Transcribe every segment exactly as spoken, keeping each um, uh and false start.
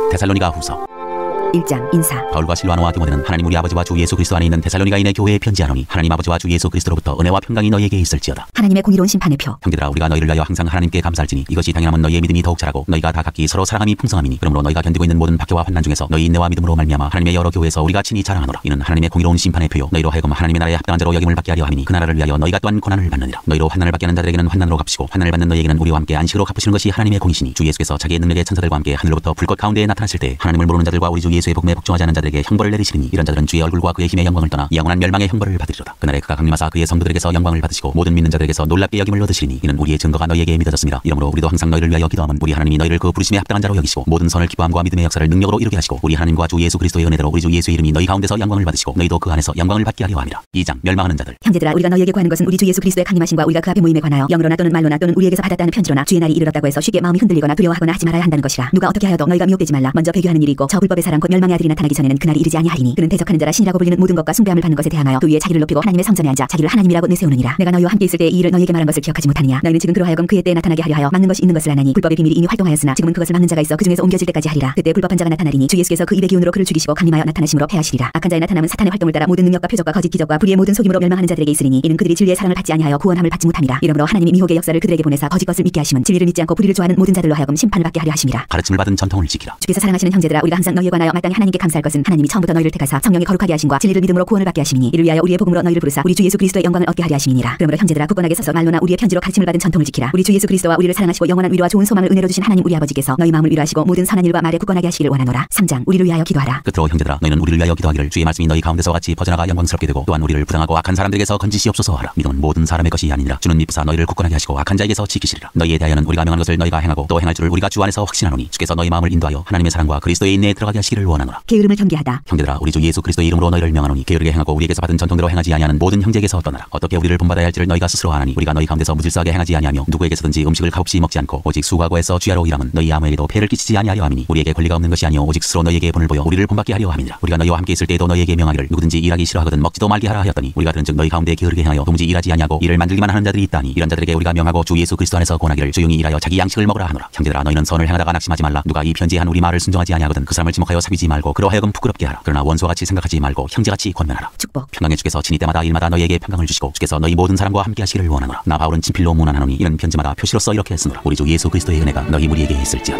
데살로니가 후서 일 장 인사. 바울과 실와노와 디모데는 하나님 우리 아버지와 주 예수 그리스도 안에 있는 데살로니가인의 교회에 편지하노니 하나님 아버지와 주 예수 그리스도로부터 은혜와 평강이 너희에게 있을지어다. 하나님의 공의로운 심판의 표. 형제들아, 우리가 너희를 위하여 항상 하나님께 감사할지니 이것이 당연하면 너희의 믿음이 더욱 자라고 너희가 다 각기 서로 사랑함이 풍성함이니 그러므로 너희가 견디고 있는 모든 박해와 환난 중에서 너희 인내와 믿음으로 말미암아 하나님의 여러 교회에서 우리가 친히 자랑하노라. 이는 하나님의 공의로운 심판의 표요 너희로 하여금 하나님의 나라에 합당한 자로 여김을 받게 하려 함이니 그 나라를 위하여 너희가 또한 고난을 받느니라. 너희로 환난을 받게 하는 자들에게는 환난으로 갚으시고 환난을 받는 너희에게는 우리와 함께 안식으로 갚으시는 것이 하나님의 공이시니 주 예수께서 자기의 능력의 천사들과 함께 하늘로부터 불꽃 가운데에 나타나실 때 하나님을 모르는 자들과 우리 주 예수의 복음에 복종하지 않은 자들에게 형벌을 내리시리니 이런 자들은 주의 얼굴과 그의 힘의 영광을 떠나 영원한 멸망의 형벌을 받으리로다. 그날에 그가 강림하사 그의 성도들에게서 영광을 받으시고 모든 믿는 자들에게서 놀랍게 여김을 얻으시리니 이는 우리의 증거가 너희에게 믿어졌습니다. 이러므로 우리도 항상 너희를 위하여 기도하면 우리 하나님이 너희를 그 부르심에 합당한 자로 여기시고 모든 선을 기뻐함과 믿음의 역사를 능력으로 이루게 하시고 우리 하나님과 주 예수 그리스도의 은혜대로 우리 주 예수의 이름이 너희 가운데서 영광을 받으시고 너희도 그 안에서 영광을 받게 하려 함이라. 이 장 멸망하는 자들. 형제들아, 우리가 너희에게 구하는 것은 우리 주 예수 그리스도의 강림하심과 우리가 그 앞에 모임에 관하여 영으로나 또는 말로나 또는 우리에게서 받았다는 편지로나 주의 날이 이르렀다고 해서 쉽게 마음이 흔들리거나 두려워하거나 하지 말아야 한다는 것이라. 누가 어떻게 하여도 너희가 미혹되지 말라. 먼저 배교하는 일이 있고 저 불법의 사람 곧 멸망의 아들이 나타나기 전에는 그날이 이르지 아니하리니 그는 대적하는 자라 신이라고 불리는 모든 것과 숭배함을 받는 것에 대항하여 그 위에 자기를 높이고 하나님의 성전에 앉아 자기를 하나님이라고 내세우느니라. 내가 너희와 함께 있을 때 이 일을 너희에게 말한 것을 기억하지 못하느냐. 너희는 지금 그로 하여금 그의 때에 나타나게 하려 하여 막는 것이 있는 것을 아나니 불법의 비밀이 이미 활동하였으나 지금은 그것을 막는 자가 있어 그 중에서 옮겨질 때까지 하리라. 그때 불법한 자가 나타나리니 주 예수께서 그 입의 기운으로 그를 죽이시고 강림하여 나타나심으로 패하시리라. 악한 자의 나타남은 사탄의 활동을 따라 모든 능력과 표적과 거짓 기적과 불의의 모든 속임으로 멸망하는 자들에게 있으리니 이는 그들이 진리의 사랑을 받지 아니하여 구원함을 받지 못함이라. 이러므로 하나님이 미혹의 역사를 그들에게 보내사 거짓 것을 믿게 하심은 진리를 믿지 않고 불의를 좋아하는 모든 자들로 하여금 심판을 받게 하려 하심이라. 가르침을 받은 전통을 지키라. 주께서 사랑하시는 형제들아, 우리가 항상 너희에 관하여 마땅히 하나님께 감사할 것은 하나님이 처음부터 너희를 택하사 성령이 거룩하게 하심과 진리를 믿음으로 구원을 받게 하심이니 이를 위하여 우리의 복음으로 너희를 부르사 우리 주 예수 그리스도의 영광을 얻게 하려 하심이니라. 그러므로 형제들아, 굳건하게 서서 말로나 우리의 편지로 가르침을 받은 전통을 지키라. 우리 주 예수 그리스도와 우리를 사랑하시고 영원한 위로와 좋은 소망을 은혜로 주신 하나님 우리 아버지께서 너희 마음을 위로하시고 모든 선한 일과 말에 굳건하게 하시기를 원하노라. 삼 장 우리를 위하여 기도하라. 끝으로 형제들아, 너희는 우리를 위하여 기도하기를 주의 말씀이 너희 가운데서 같이 퍼져나가 영광스럽게 되고 또한 우리를 부당하고 악한 사람들에게서 건지시옵소서 하라. 믿음은 모든 사람의 것이 아니니라. 주는 미쁘사 너희를 굳건하게 하시고 악한 자에게서 지키시리라. 너희에 대하여는 우리가 명한 것을 너희가 행하고 또 행할 줄을 우리가 주 안에서 확신하노니 주께서 너희 마음을 인도하여 하나님의 사랑과 그리스도의 인내에 들어가게 하시기를 원하노라. 게으름을 경계하다. 형제들아, 우리 주 예수 그리스도의 이름으로 너희를 명하노니 게으르게 행하고 우리에게서 받은 전통대로 행하지 아니하는 모든 형제에게서 떠나라. 어떻게 우리를 본받아야 할지를 너희가 스스로 아나니 우리가 너희 가운데서 무질서하게 행하지 아니하며 누구에게서든지 음식을 값없이 먹지 않고 오직 수고하고 애써 주야로 일함은 너희 아무에게도 폐를 끼치지 아니하려 함이니 우리에게 권리가 없는 것이 아니오 오직 스스로 너희에게 본을 보여 우리를 본받게 하려 함이니라. 우리가 너희와 함께 있을 때에도 너희에게 명하기를 누구든지 일하기 싫어하거든 먹지도 말게 하라 하였더니 우리가 들은즉 너희 가운데 게으르게 행하여 도무지 일하지 아니하고 일을 만들기만 하는 자들이 있다니 이런 자들에게 우리가 명하고 주 예수 그리스도 안에서 권하기를 조용히 일하여 자기 양식을 먹으라 하노라. 형제들아, 너희는 선을 행하다가 낙심하지 말라. 누가 이 편지에 한 우리 말을 순종하지 아니하거든 그 사람을 지목하여 사귀지 말고 그로 하여금 부끄럽게 하라. 그러나 원수와 같이 생각하지 말고 형제같이 권면하라. 축복. 평강의 주께서 친히 때마다 일마다 너희에게 평강을 주시고 주께서 너희 모든 사람과 함께 하시기를 원하노라. 나 바울은 친필로 문안하노니 이런 편지마다 표시로서 이렇게 쓰노라. 우리 주 예수 그리스도의 은혜가 너희 무리에게 있을지어다.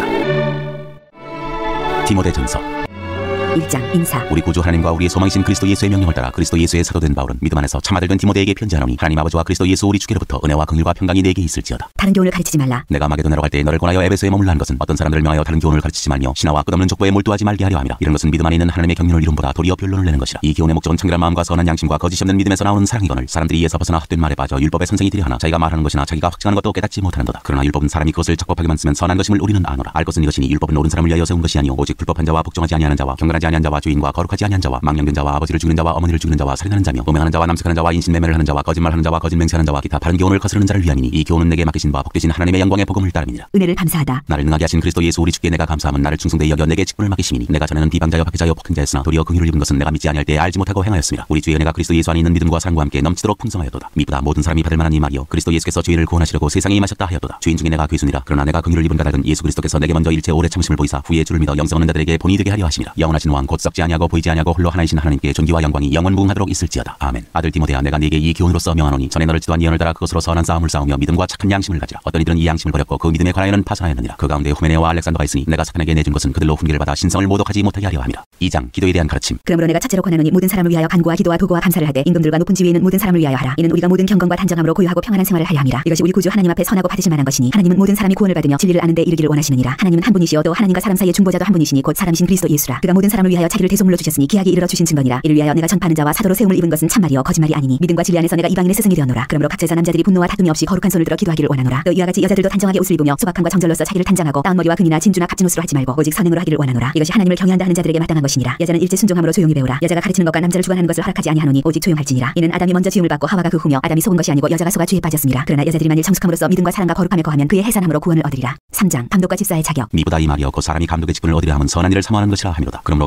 디모데전서 일 장 인사. 우리 구주 하나님과 우리의 소망이신 그리스도 예수의 명령을 따라 그리스도 예수의 사도된 바울은 믿음 안에서 참 아들 된 디모데에게 편지하노니 하나님 아버지와 그리스도 예수 우리 주께로부터 은혜와 긍휼과 평강이 내게 있을지어다. 다른 교훈을 가르치지 말라. 내가 마게도냐로 갈 때 너를 권하여 에베소에 머물라 한 것은 어떤 사람들을 명하여 다른 교훈을 가르치지 말며 신화와 끝없는 족보에 몰두하지 말게 하려 함이라. 이런 것은 믿음 안에 있는 하나님의 경륜을 이룸보다 도리어 변론을 내는 것이라. 이 교훈의 목적은 청결한 마음과 선한 양심과 거짓이 없는 믿음에서 나오는 사랑이거늘 사람들이 이에서 벗어나 헛된 말에 빠져 율법의 선생이 되려 하나 자기가 말하는 것이나 자기가 확증하는 것도 깨닫지 못하는도다. 그러나 율법은 사람이 그것을 적법하게만 쓰면 선한 것임을 우리는 아노라. 알 것은 이것이니 율법은 옳은 사람을 위하여 세운 것이 아니오 오직 불법한 자와 복종하지 아니하는 자와 경건하지 아니한 자와 주인과 거룩하지 아니한 자와 망령된 자와 아버지를 죽이는 자와 어머니를 죽이는 자와 살인하는 자며 음행하는 자와 남색하는 자와 인신매매를 하는 자와 거짓말하는 자와 거짓 맹세하는 자와 기타 바른 교훈을 거스르는 자를 위함이니 이 교훈은 내게 맡기신 바 복되신 하나님의 영광의 복음을 따름이니라. 은혜를 감사하다. 나를 능하게 하신 그리스도 예수 우리 주께 내가 감사함은 나를 충성되이 여겨 내게 직분을 맡기심이니 내가 전에는 비방자여 박해자여 폭행자였으나 도리어 긍휼을 입은 것은 내가 믿지 아니할 때에 알지 못하고 행하였습니다. 우리 주의 은혜가 그리스도 예수 안에 있는 믿음과 사랑과 함께 넘치도록 풍성하였도다. 미쁘다 모든 사람이 받을 만한 이 말이요 그리스도 예수께서 죄인을 구원하시려고 세상에 임하셨다 하였도다. 죄인 중에 내가 괴순이라. 그러나 내가 긍휼을 입은 까닭은 예수 그리스도께서 내게 먼저 일체 오래 참으심을 보이사 후에 주를 믿어 영생 얻는 자들에게 본이 되게 하려 하심이라. 영원하신 왕 곧 썩지 아니하고 보이지 아니하고 홀로 하나이신 하나님께 존귀와 영광이 영원무궁하도록 있을지어다. 아멘. 아들 디모데야, 내가 네게 이 교훈으로서 명하노니 전에 너를 지도한 예언을 따라 그것으로 선한 싸움을 싸우며 믿음과 착한 양심을 가지라. 어떤 이들은 이 양심을 버렸고 그 믿음에 관하여는 파산하였느니라. 그 가운데 후메네와 알렉산더가 있으니 내가 사탄에게 내준 것은 그들로 훈계를 받아 신성을 모독하지 못하게 하려 함이라. 이 장 기도에 대한 가르침. 그러므로 내가 첫째로 권하노니 모든 사람을 위하여 간구와 기도와 도구와 감사를 하되 임금들과 높은 지위에 있는 모든 사람을 위하여 하라. 이는 우리가 모든 경건과 단정함으로 고요하고 평안한 생활을 하려 함이라. 이것이 우리 구주 하나님 앞에 선하고 받으실 만한 것이니 하나님은 모든 사람이 구원을 받으며 진리를 아는 데 이르기를 원하시느니라. 하나님은 한 분이시요 또 하나님과 사람 사이의 중보자도 한 분이시니 곧 사람이신 그리스도 예수라. 그가 모든 사람을 위하여 자기를 대속물로 주셨으니 기하게 이르러 주신 증거니라. 이를 위하여 내가 전파하는 자와 사도로 세움을 입은 것은 참말이요 거짓말이 아니니 믿음과 진리 안에서 내가 이방인의 스승이 되었노라. 그러므로 각 제자 남자들이 분노와 다툼이 없이 거룩한 손을 들어 기도하기를 원하노라. 또 이와 같이 여자들도 단정하게 옷을 입으며 소박함과 정절로서 자기를 단장하고 다운머리와 금이나 진주나 값진 옷으로 하지 말고 오직 선행으로 하기를 원하노라. 이것이 하나님을 경외한다 하는 자들에게 마땅한 것이니라. 여자는 일제 순종함으로 조용히 배우라. 여자가 가르치는 것과 남자를 주관하는 것을 허락하지 아니하노니 오직 조용할지니라. 이는 아담이 먼저 지음을 받고 하와가 그 후며 아담이 속은 것이 아니고 여자가 속아 죄에 빠졌음이라. 그러나 여자들이 만일 성숙함으로써 믿음과 사랑과 거룩함에 거하면 그의 해산함으로 구원을 얻으리라. 삼 장 감독과 집사의 자격. 미보다 이 말이여 곧 사람이 감독의 직분을 얻으려 함은 선한 일을 사모하는 것이라 함이로다. 그러므로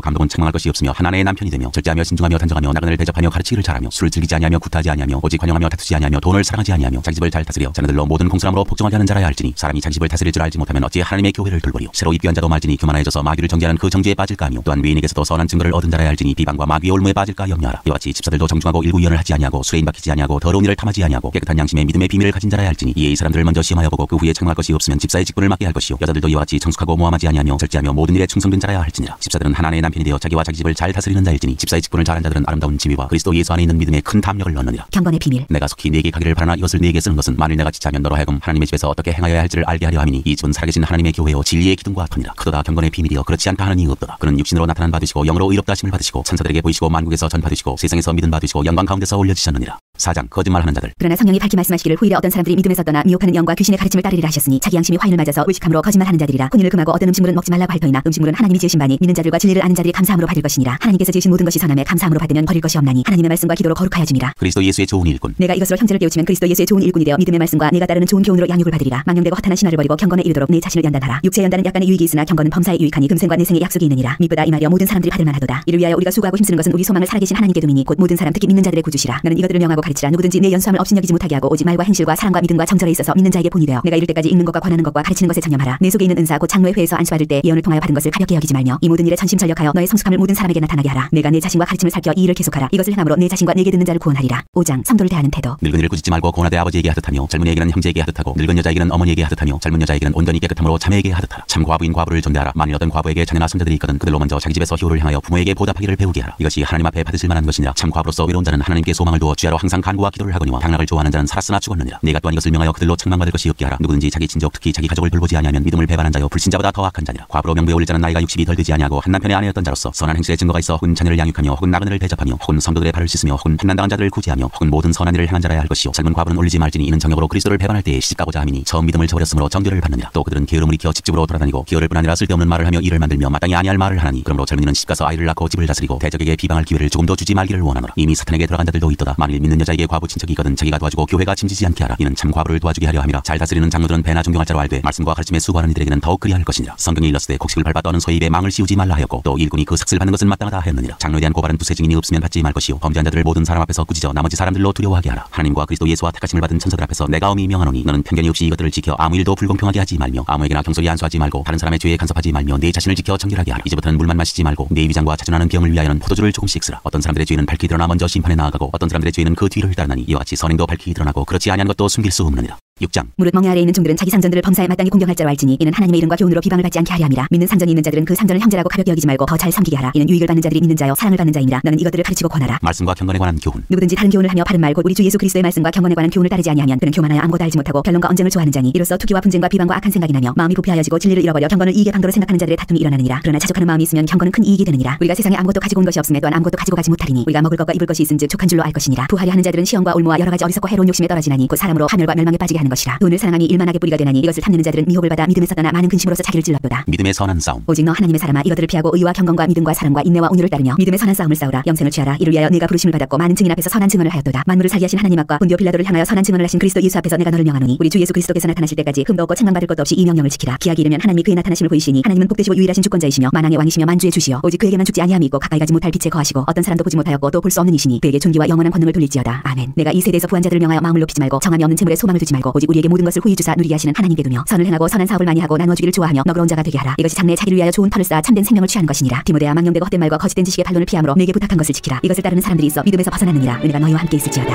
감독은 책망할 것이 없으며 한 아내의 남편이 되며 절제하며 신중하며 단정하며 나그네를 대접하며 가르치기를 잘하며 술을 즐기지 아니하며 구타하지 아니하며 오직 환영하며 다투지 아니하며 돈을 사랑하지 아니하며 자기 집을 잘 다스려 자녀들로 모든 공손함으로 복종하게 하는 자라야 할지니 사람이 자기 집을 다스릴 줄 알지 못하면 어찌 하나님의 교회를 돌보리요. 새로 입교한 자도 말지니 교만해져서 마귀를 정죄하는 그 정죄에 빠질까 하며 또한 외인에게서도 선한 증거를 얻은 자라야 할지니 비방과 마귀의 올무에 빠질까 염려하라. 이와 같이 집사들도 정중하고 일구이연을 하지 아니하고 술에 임박히지 아니하고 더러운 일을 탐하지 아니하고 깨끗한 양심의 믿음의 비밀을 가진 자라야 할지니 이에 이 사람들을 먼저 시험하여 보고 그 후에 책망할 것이 없으면 집사의 직분을 맡게 할 것이요. 여자들도 이와 같이 정숙하고 모함하지 아니하며 절제하며 모든 일에 충성된 자라야 할지니라. 집사들은 한 아내의 남편이 되어 자기와 자기 집을 잘 다스리는 자일지니 집사의 직분을 잘한 자들은 아름다운 지위와 그리스도 예수 안에 있는 믿음에 큰 담력을 얻느니라. 경건의 비밀. 내가 속히 네게 가기를 바라나 이것을 네게 쓰는 것은 만일 내가 지체하면 너로 하여금 하나님의 집에서 어떻게 행하여야 할지를 알게 하려 함이니 이 집은 살아계신 하나님의 교회요 진리의 기둥과 터니라. 크도다 경건의 비밀이여 그렇지 않다 하느니 없도다. 그는 육신으로 나타난 바 되시고 영으로 의롭다 하심을 받으시고 천사들에게 보이시고 만국에서 전파되시고 세상에서 믿은 바 되시고 영광 가운데서 올려지셨느니라. 사 장 거짓말하는 자들. 그러나 성령이 밝히 말씀하시기를 후일에 어떤 사람들이 믿음에서 떠나 미혹하는 영과 귀신의 가르침을 따르리라 하셨으니 자기 양심이 화인을 맞아서 의식함으로 거짓말하는 자들이라. 혼인을 금하고 어떤 음식물은 먹지 말라고 할 터이나 음식물은 하나님이 지으신 바니 믿는 자들과 진리를 아는 자들이 감사함으로 받을 것이니라. 하나님께서 지으신 모든 것이 선함에 감사함으로 받으면 버릴 것이 없나니 하나님의 말씀과 기도로 거룩하여 줌이라. 그리스도 예수의 좋은 일꾼. 내가 이것으로 형제를 깨우치면 그리스도 예수의 좋은 일꾼이 되어 믿음의 말씀과 내가 따르는 좋은 교훈으로 양육을 받으리라. 망령되고 허탄한 신화를 버리고 경건에 이르도록 내 자신을 연단하라. 육체의 연단은 약간의 유익이 있으나 경건은 범사에 유익하니 금생과 내생의 약속이 있느니라. 미쁘다 이 말이여 모든 사람들이 받을 만하도다. 이를 위하여 우리가 수고하고 힘쓰는 것은 우리 소망을 살아계신 하나님께 두미니 곧 모든 사람 특히 믿는 자들의 구주시라. 너는 이것들을 명하고 가르치라. 누구든지 내 연수함을 없이 여기지 못하게 하고 오직 말과 행실과 사랑과 믿음과 정절에 있어서 믿는 자에게 본이 되어 내가 이를 때까지 읽는 것과 권하는 것과 가르치는 것에 전념하라. 내 속에 있는 은사 곧 장로의 회에서 안수받을 때 예언을 통하여 받은 것을 가볍게 여기지 말며 이 모든 일에 전심전력하여 너의 성숙함을 모든 사람에게 나타나게 하라. 내가 내 자신과 가르침을 살펴 이 일을 계속하라. 이것을 행함으로 내 자신과 내게 듣는 자를 구원하리라. 오 장 성도를 대하는 태도. 늙은이를 꾸짖지 말고 고나되 아버지에게 하듯하며 젊은이에게는 형제에게 하듯하고 늙은 여자에게는 어머니에게 하듯하며 젊은 여자에게는 온전히 깨끗함으로 자매에게 하듯하라. 참 과부인 과부를 존대하라. 만일 어떤 과부에게 자녀나 손자들이 있거든 그들로 먼저 자기 집에서 효를 향하여 부모에게 보답하기를 배우게 하라. 이것이 하나님 앞에 받으실 만한 것이니라. 참 과부로서 외로운 자는 하나님께 소망을 두어 주야로 항상 간구와 기도를 하거니와 당락을 좋아하는 자는 살았으나 죽었느니라. 네가 또한 이것을 명하여 그들로 책망받을 것이 없게 하라. 누구든지 자기 친족 특히 자기 가족을 돌보지 아니하면 믿음을 배반한 자여 불신자보다 더 악한 자니라. 과부로 명부에 올릴 자는 나이가 육십이 덜 되지 아니하고 한 남편의 아내였던 자로서 선한 행실의 증거가 있어 혹은 자녀를 양육하며 혹은 나그네를 대접하며 혹은 성도들의 발을 씻으며 혹은 환난당한 자들을 구제하며 혹은 모든 선한 일을 행한 자라야 할 것이요 젊은 과부는 올리지 말지니 이는 정욕으로 그리스도를 배반할 때에 시집가고자 함이니 처음 믿음을 저버렸으므로 정죄를 받느니라. 또 그들은 게으름을 익혀 집집으로 돌아다니고 기어를 뿐 아니라 쓸데없는 말을 하며 일을 만들며 마땅히 아니할 말을 하나니 그러므로 젊은이는 시집가서 아이를 낳고 집을 다스리고 대적에게 비방할 기회를 조금도 주지 말기를 원하노라. 이미 사탄에게 들어간 자들도 있도다. 만일 믿는 여자에게 과부 친척이 있거든 자기가 도와주고 교회가 짐지지 않게 하라. 이는 참 과부를 도와주게 하려 함이라. 잘 다스리는 장로들은 배나 존경할 자로 알되 말씀과 가르침에 수고하는 이들에게는 더욱 그리할 것이니라. 성경이 일렀으되 곡식을 밟아 떠는 소의 입에 망을 씌우지 말라 하였고 또 일꾼이 그 삭슬 받는 것은 마땅하다 하였느니라. 장로에 대한 고발은 두세 증인이 없으면 받지 말 것이요 범죄한 자들을 모든 사람 앞에서 꾸짖어 나머지 사람들로 두려워하게 하라. 하나님과 그리스도 예수와 택하심을 받은 천사들 앞에서 내가 엄히 명하노니 너는 편견이 없이 이것들을 지켜 아무 일도 불공평하게 하지 말며 아무에게나 경솔히 안수하지 말고 다른 사람의 죄에 간섭하지 말며 내 자신을 지켜 정결하게 하라. 이제부터는 물만 마시지 말고 내 위장과 자존하는 병을 위하여는 포도주를 조금씩 쓰라. 어떤 사람들의 죄는 밝히 드러나 먼저 심판에 나아가고 어떤 사람들의 죄는 그 뒤를 따르나니 이와 같이 선행도 밝히 드러나고 그렇지 아니한 것도 숨길 수 없느니라. 육 장 무릇 멍에 아래 있는 종들은 자기 상전들을 범사에 마땅히 공경할 자로 알지니 이는 하나님의 이름과 교훈으로 비방을 받지 않게 하려 함이라. 믿는 상전이 있는 자들은 그 상전을 형제라고 가볍게 여기지 말고 더 잘 섬기게 하라. 이는 유익을 받는 자들이 믿는 자여 사랑을 받는 자임이라. 너는 이것들을 가르치고 권하라. 말씀과 경건에 관한 교훈. 누구든지 다른 교훈을 하며 바른 말 곧 우리 주 예수 그리스도의 말씀과 경건에 관한 교훈을 따르지 아니하면 그는 교만하여 아무것도 알지 못하고 변론과 언쟁을 좋아하는 자니 이로써 투기와 분쟁과 비방과 악한 생각이 나며 마음이 부패하여지고 진리를 잃어버려 경건을 이익의 방도로 생각하는 자들의 다툼이 일어나느니라. 그러나 자족하는 마음이 있으면 경건은 큰 이익이 되느니라. 우리가 세상에 아무것도 가지고 온 것이 없음에 또한 아무것도 가지고 가지 못하리니 우리가 먹을 것과 입을 것이 있은즉 족한 줄로 알 것이니라. 부하려 하는 자들은 시험과 올무와 여러 가지 어리석고 해로운 욕심에 떨어지나니 곧 사람으로 파멸과 멸망에 빠지게 하는 것이라. 돈을 사랑함이 일만하게 뿌리가 되나니 이것을 탐내는 자들은 미혹을 받아 믿음에서 떠나 많은 근심으로서 자기를 찔렀도다. 믿음의 선한 싸움. 오직 너 하나님의 사람아 이것들을 피하고 의와 경건과 믿음과 사랑과 인내와 온유를 따르며 믿음의 선한 싸움을 싸우라. 영생을 취하라. 이를 위하여 내가 부르심을 받았고 많은 증인 앞에서 선한 증언을 하였도다. 만물을 살게 하신 하나님 앞과 본디오 빌라도를 향하여 선한 증언을 하신 그리스도 예수 앞에서 내가 너를 명하노니 우리 주 예수 그리스도께서 나타나실 때까지 흠도 없고 책망받을 것도 없이 이 명령을 지키라. 기약이 이르면 하나님이 그의 나타나심을 보이시니 하나님은 복되시고 유일하신 주권자이시며 만왕의 왕이시며 만주의 주시여 오직 그에게만 죽지 아니함이 있고 가까이 가지 못할 빛에 거하시고 어떤 사람도 보지 못하였고 또 볼 수 없는 이시니 그에게 존귀와 영원한 권능을 돌릴지어다. 아멘. 내가 이 세대에서 부한 자들을 명하여 마음을 높이지 말고 정함이 없는 재물에 소망을 두지 말고 오직 우리에게 모든 것을 후히 주사 누리게 하시는 하나님께 두며 선을 행하고 선한 사업을 많이 하고 나누어 주기를 좋아하며 너그러운 자가 되게 하라. 이것이 장래에 자기를 위하여 좋은 펄을 쌓아 참된 생명을 취하는 것이니라. 디모데야 망령되고 헛된 말과 거짓된 지식의 반론을 피함으로 내게 부탁한 것을 지키라. 이것을 따르는 사람들이 있어 믿음에서 벗어나느니라. 은혜가 너희와 함께 있을지어다.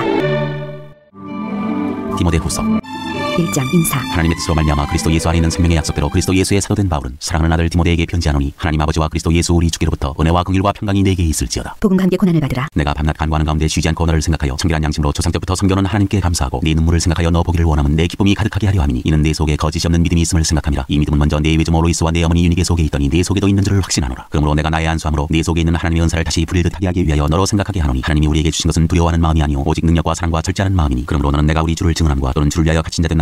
디모데후서 일 장 인사. 하나님의 뜻으로 말미암아 그리스도 예수 안에 있는 생명의 약속대로 그리스도 예수의 사도된 바울은 사랑하는 아들 디모데에게 편지하노니 하나님 아버지와 그리스도 예수 우리 주께로부터 은혜와 긍휼과 평강이 내게 있을지어다. 복음과 함께 고난을 받으라. 내가 밤낮 간구하는 가운데 쉬지 않고 너를 생각하여 청결한 양심으로 조상 때부터 섬겨놓은 하나님께 감사하고 네 눈물을 생각하여 너 보기를 원하면 내 기쁨이 가득하게 하려 함이니 이는 내 속에 거짓이 없는 믿음이 있음을 생각함이라. 이 믿음은 먼저 내 외조모 로이스와 내 어머니 유니게 속에 있더니 내 속에도 있는 줄을 확신하노라. 그러므로 내가 나의 안수함으로 네 속에 있는 하나님의 은사를 다시 부릴듯 하게 하기 위하여 너로 생각하게 하노니 하나님이 우리에게 주신 것은 두려워하는 마음이 아니오 오직 능력과 사랑과 절제하는 마음이니 그러므로 너는 내가 우리 주를 증언함과 또는 주를 위하여 갇힌 자된 나를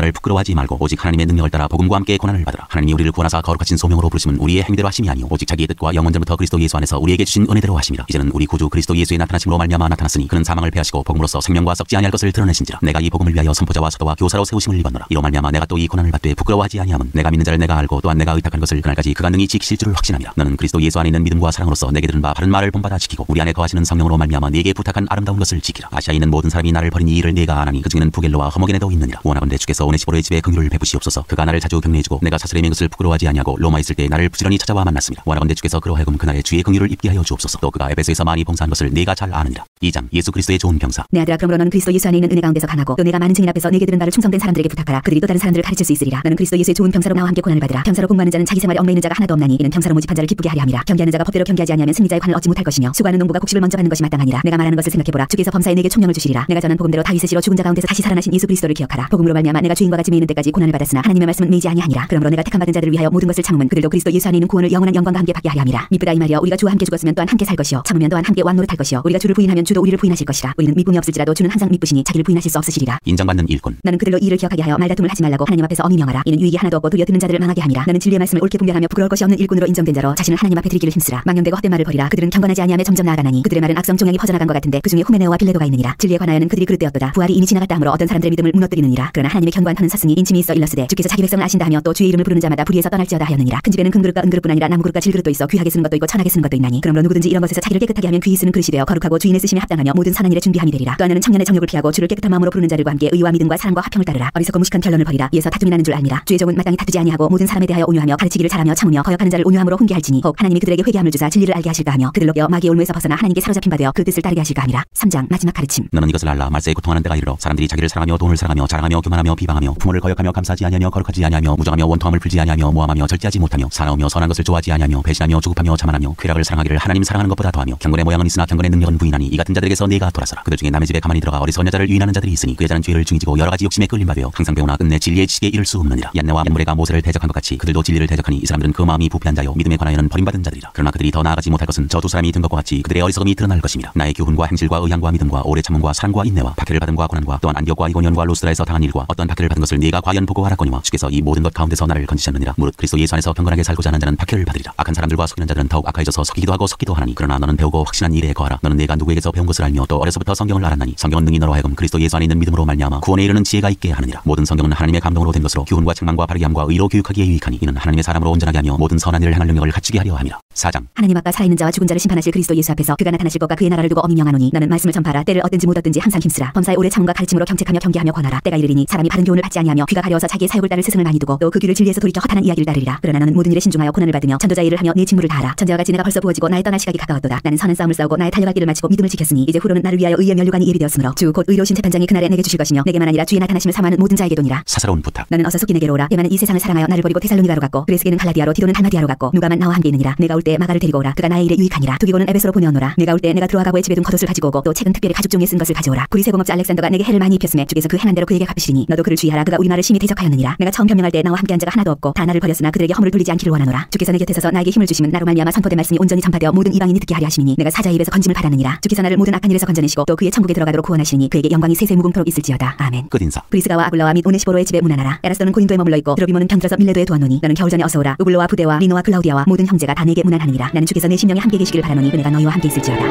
나를 부끄러워하지 말고 오직 하나님의 능력을 따라 복음과 함께 고난을 받으라. 하나님이 우리를 구원하사 거룩하신 소명으로 부르심은 우리의 행위대로 하심이 아니오 오직 자기의 뜻과 영원전부터 그리스도 예수 안에서 우리에게 주신 은혜대로 하심이라. 이제는 우리 구주 그리스도 예수의 나타나심으로 말미암아 나타났으니 그는 사망을 패하시고 복음으로써 생명과 썩지 아니할 것을 드러내신지라. 내가 이 복음을 위하여 선포자와 사도와 교사로 세우심을 입었노라. 이로 말미암아 내가 또 이 고난을 받되 부끄러워하지 아니함은 내가 믿는 자를 내가 알고 또한 내가 의탁한 것을 그날까지 그가 능히 지키실 줄을 확신함이라. 너는 그리스도 예수 안에 있는 믿음과 사랑으로서 내게 들은 바 바른 말을 본받아 지키고 우리 안에 거하시는 성령으로 말미암아 네게 부탁한 아름다운 것을 지키라. 아시아에 있는 모든 사람이 나를 버린 이 일을 네가 아나니 그 중에는 부겔로와 허머게네도 있느니라. 원하건대 주께서 오네시포로의 집에 긍휼을 베푸시옵소서. 그가 나를 자주 격려해주고 내가 사슬의 것을 부끄러워하지 아니하고 로마에 있을 때 나를 부지런히 찾아와 만났습니다. 원하건대 주께서 그로 하여금 그날의 주의 긍휼을 입게 하여 주옵소서. 또 그가 에베소에서 많이 봉사한 것을 네가 잘 아느니라. 이 장 예수 그리스도의 좋은 병사. 내 아들아 그러므로 너는 그리스도 예수 안에 있는 은혜 가운데서 강하고 또 내가 많은 증인 앞에서 네게 들은 바를 충성된 사람들에게 부탁하라. 그들이 또 다른 사람들을 가르칠 수 있으리라. 너는 그리스도 예수의 좋은 병사로 나와 함께 고난을 받으라. 병사로 공부하는 자는 자기 생활에 얽매이는 자가 하나도 없나니 이는 병사로 모집한 자를 기쁘게 하려 함이라. 경계하는 자가 법대로 경계하지 아니하면 승리자의 관을 얻지 못할 것이며 수고하는 농부가 곡식을 먼저 받는 것이 마땅하니라. 내가 말하는 것을 생각해보라. 주께서 범사에 내게 총명을 주시리라. 내가 전한 복음대로 다윗의 씨로 죽은 자 가운데서 다시 살아나신 예수 그리스도를 기억하라. 복음으로 말미암아 내가 주인과 같이 매이는 때까지 고난을 받았으나 하나님의 말씀은 매이지 아니하니라. 그러므로 내가 택함 받은 자들을 위하여 모든 것을 참음은 그들도 그리스도 예수 안에 있는 구원을 영원한 영광과 함께 받게 하려 함이라. 미쁘다 이 말이여 우리가 주와 함께 죽었으면 또한 함께 살 것이요 참으면 또한 함께 왕노릇할 것이요 우리가 주를 부인하면 주도 우리를 부인하실 것이라. 우리는 미쁨이 없을지라도 주는 항상 미쁘시니 자기를 부인하실 수 없으시리라. 인정받는 일꾼. 너는 그들로 이 일을 기억하게 하여 말다툼을 하지 말라고 하나님 앞에서 엄히 명하라. 이는 유익이 하나도 없고 두려 듣는 자들을 망하게 함이라. 너는 진리의 말씀을 옳게 분별하며 부끄러울 것이 없는 일꾼으로 인정된 자로 자신을 하나님 앞에 드리기를 힘쓰라. 망령되고 헛된 말을 버리라. 그들은 경건하지 아니하며 점점 나아가나니 그들의 말은 악성 종양이 퍼져나간 것 같은데 그 중에 후메네오와 빌레도가 있느니라. 진리에 관하여는 그들이 그릇되었도다. 부활이 이미 지나갔다 하므로 어떤 사람들의 믿음을 무너뜨리느니라. 그러나 하나님의 견고한 터는 섰으니 인침이 있어 일러스되 주께서 자기 백성을 아신다 하며 또 주의 이름을 부르는 자마다 불의에서 떠날지어다 하였느니라. 큰 집에는 금 그릇과 은 그릇뿐 아니라 나무 그릇과 질 그릇도 있어 귀하게 쓰는 것도 있고 천하게 쓰는 것도 있나니 그러므로 누구든지 이런 것에서 자기를 깨끗하게 하면 귀히 쓰는 그릇이 되어 거룩하고 주인의 쓰심에 합당하며 모든 선한 일에 준비함이 되리라. 또 하나는 청년의 정욕을 피하고 주를 깨끗한 마음으로 부르는 자들과 함께 의와 믿음과 사랑과 화평을 따르라. 어리석고 무식한 변론을 버리라. 이에서 다툼이 나는 줄 알미라. 주의 종은 마땅히 다투지 아니하고 모든 사람에 대하여 온유하며 가르치기를 잘하며 참으며 거역하는 자를 온유함으로 훈계할지니 혹 하나님이 그들에게 회개함을 주사 진리를 알게 하실까 하며 그들로 깨어 마귀의 올무에서 벗어나 하나님께 사로잡힌 바 되어 그 뜻을 따르게 하실까 함이라. 삼 장 마지막 가르침. 너는 이것을 알라. 말세에 고통하는 때가 이르러 사람들이 자기를 사랑하며 돈을 사랑하며 자랑하며 교만하며 비방하며 부모를 거역하며 감사하지 아니하며 거룩하지 아니하며 무정하며 원통함을 풀지 아니하며 모함하며 절제하지 못하며 사나우며 선한 것을 좋아하지 아니하며 배신하며 주급하며 자만하며 쾌락을 사랑하기를 하나님 사랑하는 것보다 더하며 경건의 모양은 있으나 경건의 능력은 부인하니 이 같은 자들에게서 네가 돌아서라. 그들 중에 남의 집에 가만히 들어가 어리석은 여자를 유인하는 자들이 있으니 그 여자는 죄를 중이지고 여러 가지 욕심에 끌림 바되어 항상 배우나 끝내 진리의 지식에 이를 수 없느니라. 얀네와 얀무레가 모세를 대적한 것 같이 그들도 진리를 대적하니 이 사람들은 그 마음이 부패한 자요 믿음에 관하여는 버림받은 자들이라. 그러나 그들이 더 나아가지 못할 것은 저 두 사람이 든 것과 같이 그들의 어리석음이 드러날 것입니다. 나의 교훈과 행실과 의향과 믿음과 오래 참음과 사랑과 인내와 박해를 받음과 고난과 또한 안디옥과 이고니온과 루스드라에서 당한 일과 어떤 박해를 받은 것을 네가 과연 보고 알았거니와 주께서 이 모든 것 가운데서 나를 건지셨느니라. 무릇 그리스도 예수 안에서 경건하게 살고자 하는 자는 박해를 받으리라. 악한 사람들과 속이는 자들은 더욱 악하여져서 속이기도 하고 섞기도 하나니 그러나 너는 배우고 확신한 일에 거하라. 너는 내가 누구에게서 배운 것을 알며 또 어려서부터 성경을 알았나니 성경은 능히 너로 하여금 그리스도 예수 안에 있는 믿음으로 말미암아 구원에 이르는 지혜가 있게 하느니라. 모든 성경은 하나님의 감동으로 된 것으로 교훈과 책망과 바르게 함과 의로 교육하기에 유익하니 이는 하나님의 사람으로 온전하게 하며 모든 선한 일을 행할 능력을 갖추게 하려 함이라. 사 장. 하나님 아까 살아있는 자와 죽은 자를 심판하실 그리스도 예수 앞에서 그가 나타나실 것과 그의 나라를 두고 엄히 명하노니 너는 말씀을 전파하라. 때를 얻든지 못 얻든지 항상 힘쓰라. 범사의 오래 참음과 가르침으로 경책하며 경계하며 권하라. 때가 이르리니 사람이 바른 교훈을 받지 아니하며 귀가 가려워서 자기의 사욕을 따를 스승을 많이 두고 또 그 귀를 진리에서 돌이켜 허탄한 이야기를 따르리라. 그러나 너는 모든 일에 신중하여 고난을 받으며 전도자의 일을 하며 네 직무를 다하라. 전제와 같이 내가 벌써 부어지고 나의 떠날 시각이 가까웠도다. 나는 선한 싸움을 싸우고 나의 달려갈 길을 마치고 믿음을 지켰으니 이제 후로는 나를 위하여 의의 면류관이 예비되었으므로 주 곧 의로우신 재판장이 그날에 내게 주실 것이며 내게만 아니라 주의 나타나심을 사모하는 모든 자에게도니라. 사사로운 부탁. 너는 어서 속히 내게로 오라. 대만은 이 세상을 사랑하여 나를 버리고 데살로니가로 갔고 그레스게는 갈라디아로 디도는 달마디아로 갔고 누가만 나와 함께 있느니라. 내가 올 때 마가를 데리고 오라. 그가 나의 일에 유익하니라. 두기고는 에베소로 보내오노라. 내가 올 때 내가 들어와 가고의 집에 둔 겉옷을 가지고 오고 또 책은 특별히 가죽 종이에 쓴 것을 가져오라. 구리 세공업자 알렉산더가 내게 해를 많이 입혔으며 주께서 그 행한 대로 그에게 갚으시리니 너도 그를 주의하라. 그가 우리 말을 심히 대적하였느니라. 내가 처음 변명할 때 나와 함께한 자가 하나도 없고 다 나를 버렸으나 그들에게 허물을 돌리지 않기를 원하노라. 주께서 내 곁에 서서 나에게 힘을 주심은 나로 말미암아 선포된 말씀이 온전히 전파되어 모든 이방인이 듣게 하려 하시니 내가 사자의 입에서 건짐을 받았느니라. 주께서 나를 모든 악한 일에서 건져내시고 또 그의 천국에 들어가도록 구원하시니 그에게 영광이 세세 무궁토록 있을지어다. 아멘. 끝인사. 브리스가와 아굴라와 및 오네시포로의 집에 문안하라. 에라스도는 고린도에 머물러 있고 드로비모는 병들어서 밀레도에 두었노니 너는 겨울 전에 어서 오라. 우블로와 부데와 리노와 클라우디아와 모든 형제가 다 내게 문안하느니라. 나는 주께서 내 심령에 함께 계시기를 바라노니 은혜가 너희와 함께 있을지어다.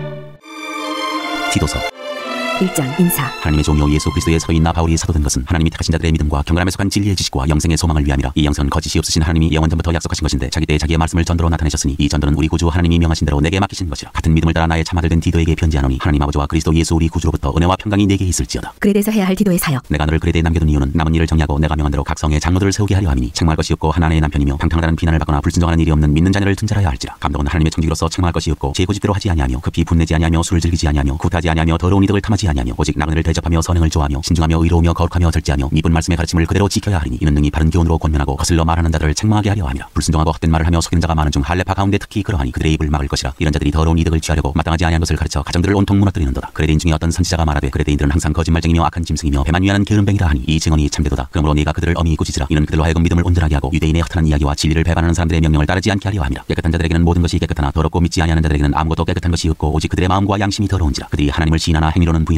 디도서 일 장 인사. 하나님의 종이요 예수 그리스도의 서인 나 바울이 사도된 것은 하나님이 택하신 자들의 믿음과 경건함에 속한 진리의 지식과 영생의 소망을 위함이라. 이 영생은 거짓이 없으신 하나님이 영원전부터 약속하신 것인데 자기 때에 자기의 말씀을 전도로 나타내셨으니 이 전도는 우리 구주 하나님이 명하신 대로 내게 맡기신 것이라. 같은 믿음을 따라 나의 참 아들 된 디도에게 편지하노니 하나님 아버지와 그리스도 예수 우리 구주로부터 은혜와 평강이 내게 있을지어다. 그레데에서 해야 할 디도의 사역. 내가 너를 그레데에 남겨둔 이유는 남은 일을 정리하고 내가 명한 대로 각 성의 장로들을 세우게 하려 함이니 책망할 것이 없고 하나님의 남편이며 방탕하다는 비난을 받거나 불순종하는 일이 없는 믿는 자녀를 든잘하여 할지라. 감독은 하나님의 청지기로서 책망할 것이 없고 제 고집대로 하지 아니하며 급히 분내지 아니하며 술을 즐기지 아니하며 구타하지 아니하며 더러운 이득을 탐하지 아니하며 오직 나그네를 대접하며 선행을 좋아하며 신중하며 의로우며 거룩하며 절제하며 미분 말씀의 가르침을 그대로 지켜야 하리니 이는 능히 바른 교훈으로 권면하고 거슬러 말하는 자들을 책망하게 하려 함이라. 불순종하고 헛된 말을 하며 속이는 자가 많은 중 할레파 가운데 특히 그러하니 그들의 입을 막을 것이라. 이런 자들이 더러운 이득을 취하려고 마땅하지 아니한 것을 가르쳐 가정들을 온통 무너뜨리는도다. 그레데인 중에 어떤 선지자가 말하되 그레데인들은 항상 거짓말쟁이며 악한 짐승이며 배만 위하는 게으름뱅이라 하니 이 증언이 참되도다. 그러므로 네가 그들을 엄히 꾸짖으라. 이는 그들로 하여금 믿음을 온전하게 하고 유대인의 허탄한 이야기와 진리를 배반하는 사람들의 명령을 따르지 않게 하려 함이라. 깨끗한 자들에게는 모든 것이 깨끗하나 더럽고 믿지 아니하는 자들에게는 아무것도 깨끗한 것이 없고 오직 그들의 마음과 양심이 더러운지라. 그들이 하나님을 시인하나 행위로는 부인하고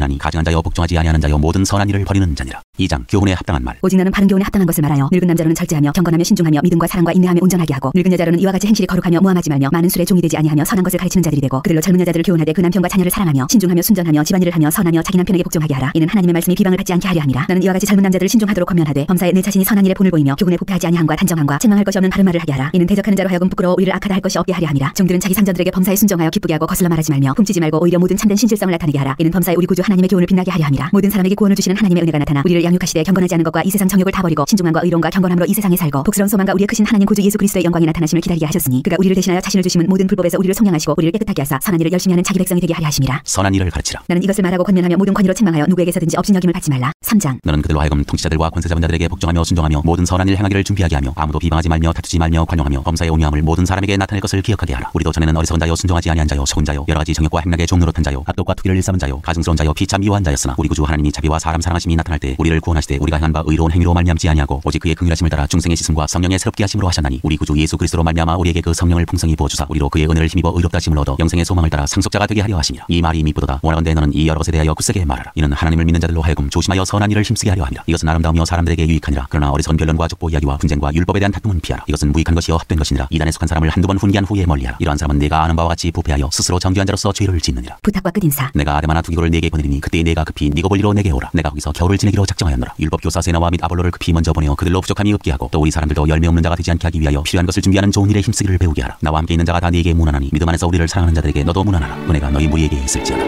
아니하니 가증한 자여 복종하지 아니하는 자여 모든 선한 일을 버리는 자니라. 이 장 교훈에 합당한 말. 오직 너는 바른 교훈에 합당한 것을 말하여 늙은 남자로는 절제하며 경건하며 신중하며 믿음과 사랑과 인내하며 온전하게 하고 늙은 여자로는 이와 같이 행실이 거룩하며 모함하지 말며 많은 술에 종이 되지 아니하며 선한 것을 가르치는 자들이 되고 그들로 젊은 여자들을 교훈하되 그 남편과 자녀를 사랑하며 신중하며 순전하며 집안일을 하며 선하며 자기 남편에게 복종하게 하라. 이는 하나님의 말씀이 비방을 받지 않게 하려 함이라. 너는 이와 같이 젊은 남자들을 신중하도록 권면하되 범사에 내 자신이 선한 일에 본을 보이며 교훈에 부패하지 아니함과 단정함과 책망할 것이 없는 바른 말을 하게 하라. 이는 대적하는 자로 하여금 부끄러워 우리를 악하다 할 것이 없게 하려 함이라. 종들은 자기 상전들에게 범사에 순종하여 기쁘게 하고 거슬러 말하지 말며 훔치지 말고 오히려 모든 참된 신실성을 나타내게 하라. 이는 범사에 우리 구주 하나님의 교훈을 빛나게 하려 함이라. 모든 사람에게 구원을 주시는 하나님의 은혜가 나타나 우리를 양육하시되 경건하지 않은 것과 이 세상 정욕을 다 버리고 신중함과 의로움과 경건함으로 이 세상에 살고 복스러운 소망과 우리의 크신 하나님 구주 예수 그리스도의 영광이 나타나심을 기다리게 하셨으니 그가 우리를 대신하여 자신을 주심은 모든 불법에서 우리를 속량하시고 우리를 깨끗하게 하사 선한 일을 열심히 하는 자기 백성이 되게 하려 하심이라. 선한 일을 가르치라. 나는 이것을 말하고 권면하며 모든 권위로 책망하여 누구에게서든지 업신여김을 받지 말라. 삼 장. 너는 그들로 하여금 통치자들과 권세자분 자들에게 복종하며 순종하며 모든 선한 일 행하기를 준비하게 하며 아무도 비방하지 말며 다투지 말며 관용하며 범사의 온유함을 모든 사람에게 나타낼 것을 기억하게 하라. 우리도 전에는 어리석은 자요 순종하지 아니한 자요 속은 자요 여러 가지 정욕과 행락에 종노릇한 자요 압독과 투기를 일삼은 자요 가증스러운 자요 피차 미워한 자였으나 우리 구주 하나님이 자비와 사람 사랑하심이 나타날 때 우리를 구원하시되 우리가 행한 바 의로운 행위로 말미암지 아니하고 오직 그의 긍휼하심을 따라 중생의 씻음과 성령의 새롭게 하심으로 하셨나니 우리 구주 예수 그리스도로 말미암아 우리에게 그 성령을 풍성히 부어주사 우리로 그의 은혜를 힘입어 의롭다 하심을 얻어 영생의 소망을 따라 상속자가 되게 하려 하심이라. 이 말이 미쁘도다. 원하건대 너는 이 여러 것에 대하여 굳세게 말하라. 이는 하나님을 믿는 자들로 하여금 조심하여 선한 일을 힘쓰게 하려 함이라. 이것은 아름다우며 사람들에게 유익하니라. 그러나 어리석은 변론과 족보 이야기와 분쟁과 율법에 대한 다툼은 피하라. 이것은 무익한 것이요 헛된 것이니라. 이단에 속한 사람을 한두 번 훈계한 후에 멀리하라. 이러한 사람은 내가 아는 바와 같이 부패하여 스스로 정죄한 자로서 죄를 짓느니라. 부탁과 끝인사. 내가 아데마나 두기고를 네게 보내리니 그때 내가 급히 니고볼리로 내게 오라. 내가 거기서 겨울을 지내기로 작정하였노라. 율법 교사 세나와 및 아볼로를 급히 먼저 보내어 그들로 부족함이 없게 하고 또 우리 사람들도 열매 없는 자가 되지 않게 하기 위하여 필요한 것을 준비하는 좋은 일에 힘쓰기를 배우게 하라. 나와 함께 있는 자가 다 네게 무난하니 믿음 안에서 우리를 사랑하는 자들에게 너도 무난하라. 은혜가 너희 무리에게 있을지어다.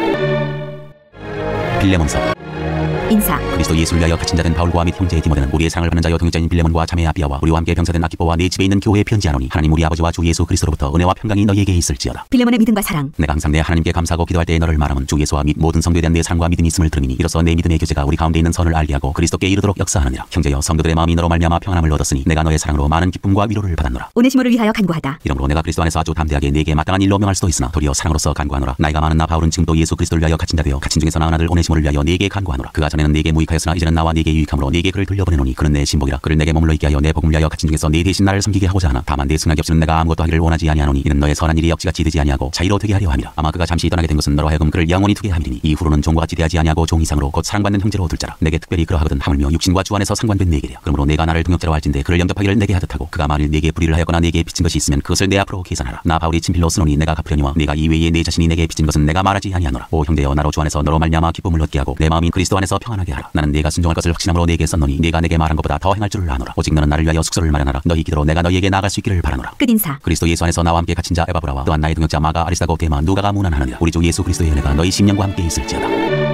빌레몬서. 인사. 그리스도 예수를 위하여 갇힌 자된 바울과 및 형제 디모데는 우리의 사랑을 받는 자여 동역자인 빌레몬과 자매 아비아와 우리와 함께 병사된 아키포와 네 집에 있는 교회에 편지하노니 하나님 우리 아버지와 주 예수 그리스도로부터 은혜와 평강이 너희에게 있을지어다. 빌레몬의 믿음과 사랑. 내가 항상 내 하나님께 감사하고 기도할 때에 너를 말하면 주 예수와 및 모든 성도에 대한 내 사랑과 믿음이 있음을 들으니 이로써 내 믿음의 교제가 우리 가운데 있는 선을 알게 하고 그리스도께 이르도록 역사하느니라. 형제여 성도들의 마음이 너로 말미암아 평안함을 얻었으니 내가 너의 사랑으로 많은 기쁨과 위로를 받았노라. 오네시모를 위하여 간구하다. 이러므로 내가 그리스도 안에서 아주 담대하게 네게 마땅한 일로 명할 수도 있으나 도리어 사랑으로서 간구하노라. 나이가 많은 나 바울은 지금도 예수 그리스도를 위하여 갇힌 자 되어 갇힌 중에서 나은 아들 오네시모를 위하여 네게 간구하노라. 그가 전에는 네게 무익하였으나 이제는 나와 네게 유익함으로 네게 그를 돌려보내노니 그는 내 신복이라. 그를 내게 머물러 있게 하여 내 복음을 위하여 갇힌 중에서 네 대신 나를 섬기게 하고자 하나 다만 내 승낙이 없이는 내가 아무것도 하기를 원하지 아니하노니 이는 너의 선한 일이 역지같이 되지 아니하고 자유로 되게 하려 함이라. 아마 그가 잠시 떠나게 된 것은 너로 하여금 그를 영원히 두게 함이니 이후로는 종과 같이 대하지 아니하고 종 이상으로 곧 사랑받는 형제로 둘 자라. 내게 특별히 그러하거든 하물며 육신과 주 안에서 상관된 네게랴. 그러므로 내가 나를 동역자로 할진대 그를 영접하기를 내게 하듯 하고 그가 만일 네게 불의를 하였거나 네게 빚진 것이 있으면 그것을 내 앞으로 계산하라. 나 바울이 친필로 쓰노니 내가 갚으려니와 네가 이외에 내 자신이 내게 빚진 것은 내가 말하지 아니하노라. 오 형제여 나로 주 안에서 너로 말미암아 기쁨을 얻게 하고 내 마음이 그리스도 안에서 평안하게 하라. 나는 네가 순종할 것을 확신함으로 네게 썼노니 네가 내게 말한 것보다 더 행할 줄을 아노라. 오직 너는 나를 위하여 숙소를 마련하라. 너희 기도로 내가 너희에게 나아갈 수 있기를 바라노라. 끝인사. 그리스도 예수 안에서 나와 함께 갇힌 자 에바브라와 또한 나의 동역자 마가 아리스다고 데마 누가가 문안하느니라. 우리 주 예수 그리스도의 은혜가 너희 심령과 함께 있을지어다.